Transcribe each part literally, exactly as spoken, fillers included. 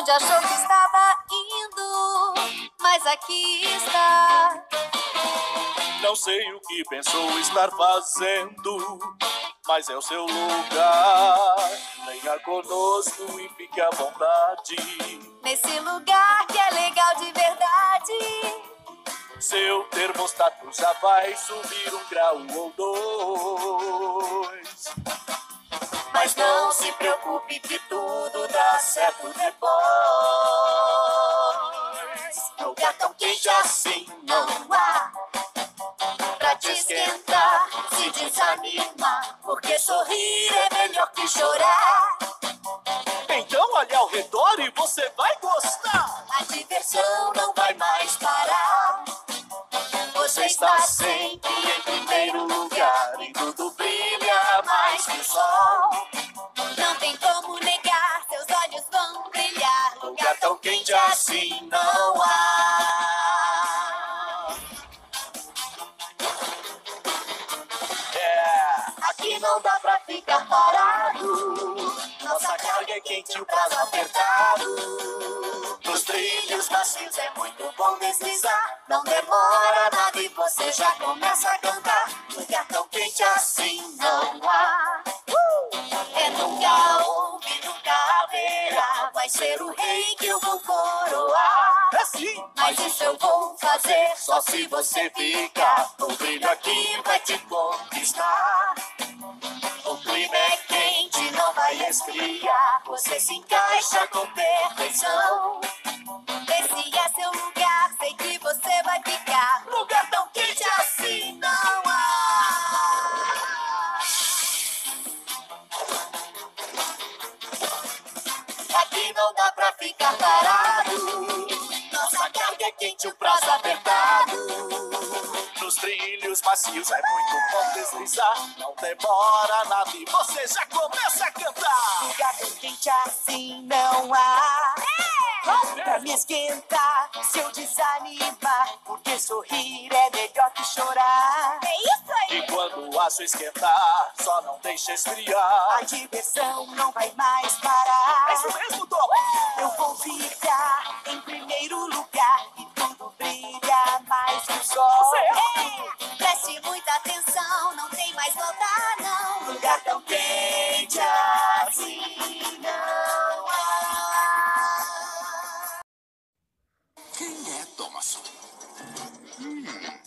onde achou que estava indo, mas aqui está. Não sei o que pensou estar fazendo, mas é o seu lugar. Venha conosco e fique à vontade. Nesse lugar que é legal de verdade. Seu termostato já vai subir um grau ou dois. Mas não se preocupe que tudo dá certo depois. Lugar tão quente assim não há Pra te esquentar, se desanima, porque sorrir é melhor que chorar. Então olhe ao redor e você vai gostar. A diversão não vai mais parar. Você está sempre em primeiro lugar e tudo brilha mais que o sol. Não tem como negar, seus olhos vão brilhar. Lugar tão quente assim não há. Yeah. Aqui não dá pra ficar parado. Nossa carga é quente e o prazo apertado. Nos trilhos macios é muito bom deslizar. Não demora nada e você já começa a cantar. Lugar tão quente assim não Não há. É nunca houve, nunca haverá. Vai ser o rei que eu vou coroar. é sim. Mas isso eu vou fazer Só se você ficar, o brilho aqui vai te conquistar. O clima é quente, não vai esfriar. Você se encaixa com perfeição. Esse é seu lugar, sei que você vai ficar. Lugar tão quente Assim não há. Aqui não dá pra ficar parado. Nossa carga é quente, o prazo apertado. Nos trilhos macios é muito bom deslizar. Não demora nada e você já começa a cantar. Lugar tão quente assim não há. Pra me esquentar, se eu desanimar, porque sorrir é melhor que chorar. É isso aí! E quando o aço esquentar, só não deixa esfriar. A diversão não vai mais parar. É isso mesmo, Tom. Eu vou ficar em primeiro lugar e tudo brilha mais que o sol. É. Preste muita atenção, não tem mais volta não. Lugar tão quente assim não há. Quem é Thomas? Hum.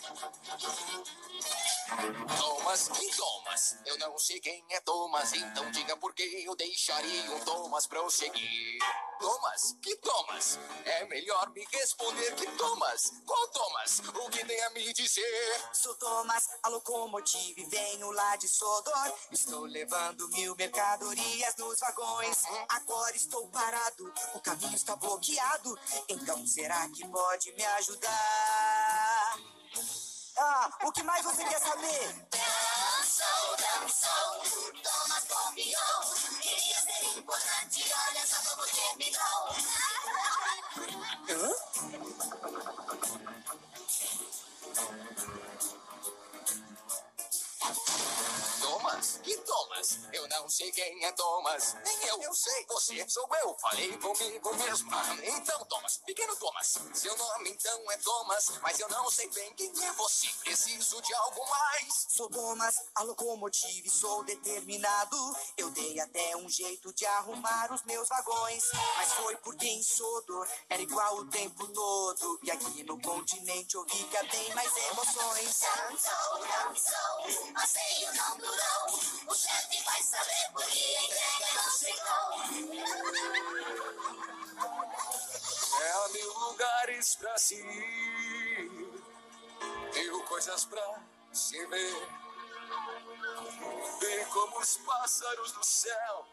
Thomas e Thomas. Eu não sei quem é Thomas, então diga por que eu deixaria um Thomas pra eu seguir. Thomas? Que Thomas? É melhor me responder que Thomas. Qual Thomas? O que tem a me dizer? Sou Thomas, a locomotiva e venho lá de Sodor. Estou levando mil mercadorias nos vagões. Agora estou parado, o caminho está bloqueado. Então será que pode me ajudar? Ah, o que mais você quer saber? Dançou, dançou, Thomas confiou. Queria ser importante, olha só como terminou. Hã? Thomas? Que Thomas? Eu não sei quem é Thomas. Nem eu. Eu sei. Você sou eu. Falei comigo mesmo. Então, Thomas. Pequeno Thomas. Seu nome então é Thomas, mas eu não sei bem quem é você. Preciso de algo mais. Sou Thomas, a locomotiva e sou determinado. Eu dei até um jeito de arrumar os meus vagões. Mas foi porque em Sodor era igual o tempo todo. E aqui no continente eu vi que tem mais emoções. Dançou, dançou, passeio não durou. O chefe vai saber por que a entrega não chegou. É mil lugares pra se ir, mil coisas pra se ver. Bem como os pássaros do céu,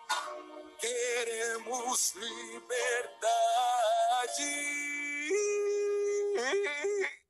queremos liberdade.